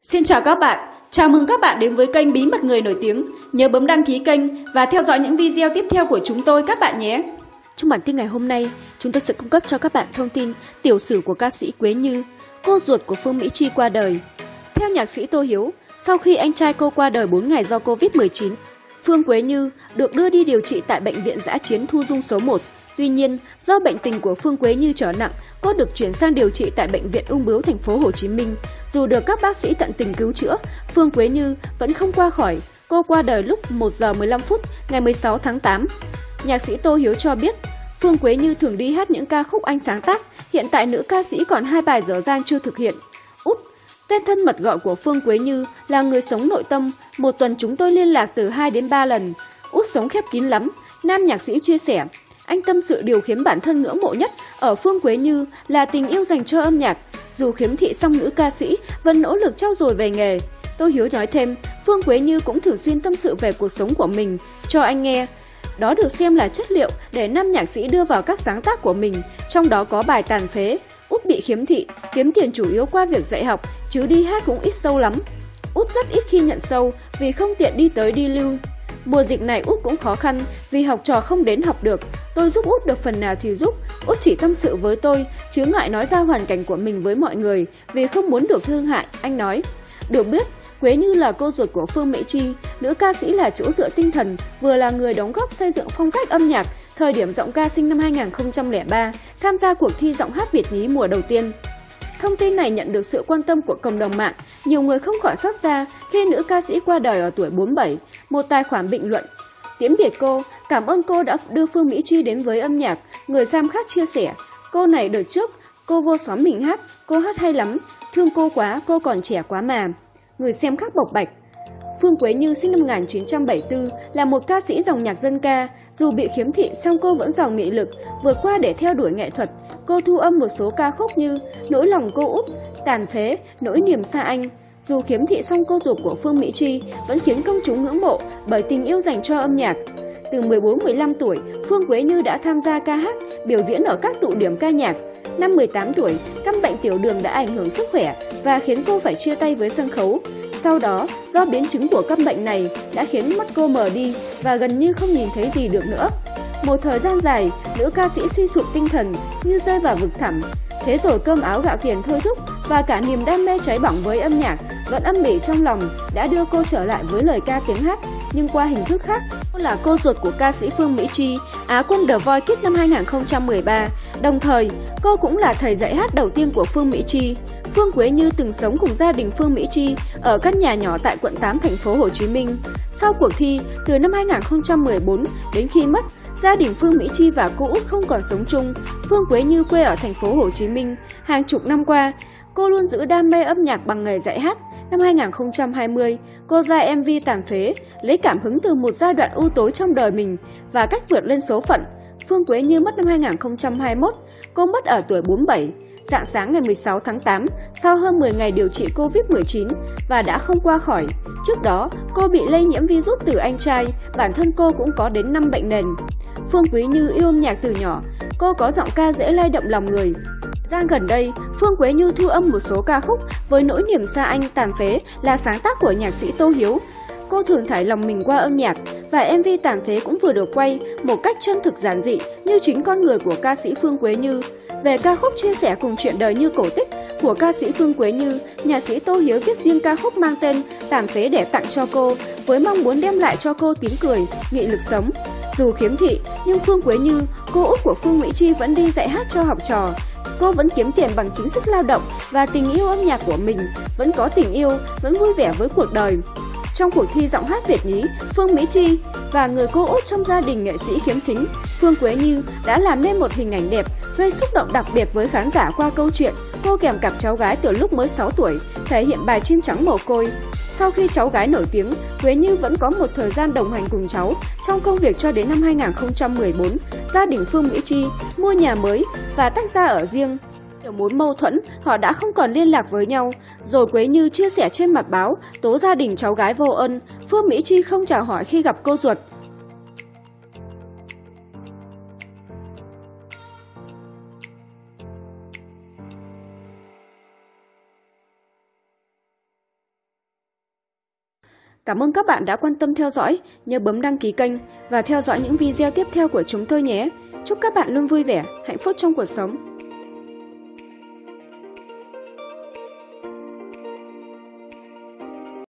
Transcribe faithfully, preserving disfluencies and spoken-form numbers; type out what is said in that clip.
Xin chào các bạn, chào mừng các bạn đến với kênh Bí mật người nổi tiếng. Nhớ bấm đăng ký kênh và theo dõi những video tiếp theo của chúng tôi các bạn nhé. Trong bản tin ngày hôm nay, chúng tôi sẽ cung cấp cho các bạn thông tin tiểu sử của ca sĩ Quế Như, cô ruột của Phương Mỹ Chi qua đời. Theo nhạc sĩ Tô Hiếu, sau khi anh trai cô qua đời bốn ngày do Covid mười chín, Phương Quế Như được đưa đi điều trị tại Bệnh viện Dã chiến Thu Dung số một. Tuy nhiên, do bệnh tình của Phương Quế Như trở nặng, cô được chuyển sang điều trị tại Bệnh viện Ung bướu thành phố Hồ Chí Minh. Dù được các bác sĩ tận tình cứu chữa, Phương Quế Như vẫn không qua khỏi. Cô qua đời lúc một giờ mười lăm phút ngày mười sáu tháng tám. Nhạc sĩ Tô Hiếu cho biết, Phương Quế Như thường đi hát những ca khúc anh sáng tác. Hiện tại nữ ca sĩ còn hai bài dở dang chưa thực hiện. Út, tên thân mật gọi của Phương Quế Như là người sống nội tâm. Một tuần chúng tôi liên lạc từ hai đến ba lần. Út sống khép kín lắm, nam nhạc sĩ chia sẻ. Anh tâm sự điều khiến bản thân ngưỡng mộ nhất ở Phương Quế Như là tình yêu dành cho âm nhạc. Dù khiếm thị song nữ ca sĩ vẫn nỗ lực trau dồi về nghề. Tô Hiếu nói thêm, Phương Quế Như cũng thường xuyên tâm sự về cuộc sống của mình cho anh nghe. Đó được xem là chất liệu để nam nhạc sĩ đưa vào các sáng tác của mình, trong đó có bài Tàn phế. Út bị khiếm thị, kiếm tiền chủ yếu qua việc dạy học, chứ đi hát cũng ít show lắm. Út rất ít khi nhận show vì không tiện đi tới đi lưu. Mùa dịch này Út cũng khó khăn vì học trò không đến học được. Tôi giúp Út được phần nào thì giúp. Út chỉ tâm sự với tôi, chứ ngại nói ra hoàn cảnh của mình với mọi người vì không muốn được thương hại, anh nói. Được biết, Quế Như là cô ruột của Phương Mỹ Chi, nữ ca sĩ là chỗ dựa tinh thần, vừa là người đóng góp xây dựng phong cách âm nhạc. Thời điểm giọng ca sinh năm hai nghìn không trăm lẻ ba, tham gia cuộc thi giọng hát Việt nhí mùa đầu tiên. Thông tin này nhận được sự quan tâm của cộng đồng mạng. Nhiều người không khỏi xót xa khi nữ ca sĩ qua đời ở tuổi bốn mươi bảy. Một tài khoản bình luận: tiễn biệt cô, cảm ơn cô đã đưa Phương Mỹ Chi đến với âm nhạc. Người xem khác chia sẻ: cô này đợt trước cô vô xóm mình hát, cô hát hay lắm, thương cô quá, cô còn trẻ quá mà. Người xem khác bộc bạch: Phương Quế Như sinh năm một nghìn chín trăm bảy mươi tư là một ca sĩ dòng nhạc dân ca. Dù bị khiếm thị song cô vẫn giàu nghị lực, vượt qua để theo đuổi nghệ thuật. Cô thu âm một số ca khúc như Nỗi lòng cô Út, Tàn phế, Nỗi niềm xa anh. Dù khiếm thị song cô ruột của Phương Mỹ Chi vẫn khiến công chúng ngưỡng mộ bởi tình yêu dành cho âm nhạc. Từ mười bốn mười lăm tuổi, Phương Quế Như đã tham gia ca hát, biểu diễn ở các tụ điểm ca nhạc. Năm mười tám tuổi, căn bệnh tiểu đường đã ảnh hưởng sức khỏe và khiến cô phải chia tay với sân khấu. Sau đó, do biến chứng của căn bệnh này đã khiến mắt cô mờ đi và gần như không nhìn thấy gì được nữa. Một thời gian dài, nữ ca sĩ suy sụp tinh thần như rơi vào vực thẳm. Thế rồi cơm áo gạo tiền thôi thúc và cả niềm đam mê cháy bỏng với âm nhạc vẫn âm ỉ trong lòng đã đưa cô trở lại với lời ca tiếng hát, nhưng qua hình thức khác. Cô là cô ruột của ca sĩ Phương Mỹ Chi, Á quân The Voice Kids năm hai nghìn không trăm mười ba. Đồng thời, cô cũng là thầy dạy hát đầu tiên của Phương Mỹ Chi. Phương Quế Như từng sống cùng gia đình Phương Mỹ Chi ở căn nhà nhỏ tại quận tám thành phố Hồ Chí Minh. Sau cuộc thi, từ năm hai nghìn không trăm mười bốn đến khi mất, gia đình Phương Mỹ Chi và cô Út không còn sống chung. Phương Quế Như quê ở thành phố Hồ Chí Minh. Hàng chục năm qua, cô luôn giữ đam mê âm nhạc bằng nghề dạy hát. Năm hai nghìn không trăm hai mươi, cô ra em vê Tàn phế, lấy cảm hứng từ một giai đoạn u tối trong đời mình và cách vượt lên số phận. Phương Quế Như mất năm hai nghìn không trăm hai mươi mốt, cô mất ở tuổi bốn mươi bảy. Rạng sáng ngày mười sáu tháng tám, sau hơn mười ngày điều trị Covid mười chín và đã không qua khỏi. Trước đó, cô bị lây nhiễm virus từ anh trai, bản thân cô cũng có đến năm bệnh nền. Phương Quế Như yêu âm nhạc từ nhỏ, cô có giọng ca dễ lay động lòng người. Gian gần đây, Phương Quế Như thu âm một số ca khúc với Nỗi niềm xa anh, Tàn phế là sáng tác của nhạc sĩ Tô Hiếu. Cô thường thải lòng mình qua âm nhạc và em vê Tàn phế cũng vừa được quay một cách chân thực giản dị như chính con người của ca sĩ Phương Quế Như. Về ca khúc chia sẻ cùng chuyện đời như cổ tích của ca sĩ Phương Quế Như, nhạc sĩ Tô Hiếu viết riêng ca khúc mang tên Tàn phế để tặng cho cô, với mong muốn đem lại cho cô tiếng cười, nghị lực sống. Dù khiếm thị, nhưng Phương Quế Như, cô út của Phương Mỹ Chi vẫn đi dạy hát cho học trò. Cô vẫn kiếm tiền bằng chính sức lao động và tình yêu âm nhạc của mình, vẫn có tình yêu, vẫn vui vẻ với cuộc đời. Trong cuộc thi giọng hát Việt nhí, Phương Mỹ Chi và người cô út trong gia đình nghệ sĩ khiếm thính, Phương Quế Như đã làm nên một hình ảnh đẹp, gây xúc động đặc biệt với khán giả qua câu chuyện cô kèm cặp cháu gái từ lúc mới sáu tuổi, thể hiện bài Chim trắng mồ côi. Sau khi cháu gái nổi tiếng, Quế Như vẫn có một thời gian đồng hành cùng cháu trong công việc cho đến năm hai nghìn không trăm mười bốn, gia đình Phương Mỹ Chi mua nhà mới và tách ra ở riêng. Nhiều mối mâu thuẫn, họ đã không còn liên lạc với nhau. Rồi Quế Như chia sẻ trên mặt báo, tố gia đình cháu gái vô ơn, Phương Mỹ Chi không chào hỏi khi gặp cô ruột. Cảm ơn các bạn đã quan tâm theo dõi, nhớ bấm đăng ký kênh và theo dõi những video tiếp theo của chúng tôi nhé. Chúc các bạn luôn vui vẻ, hạnh phúc trong cuộc sống.